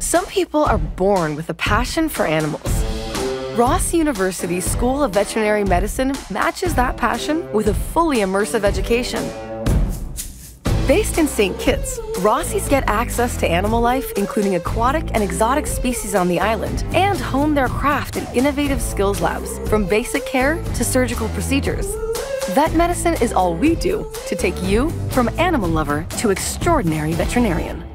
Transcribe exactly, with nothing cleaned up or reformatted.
Some people are born with a passion for animals. Ross University's School of Veterinary Medicine matches that passion with a fully immersive education. Based in Saint Kitts, Rossies get access to animal life, including aquatic and exotic species on the island, and hone their craft in innovative skills labs, from basic care to surgical procedures. Vet medicine is all we do to take you from animal lover to extraordinary veterinarian.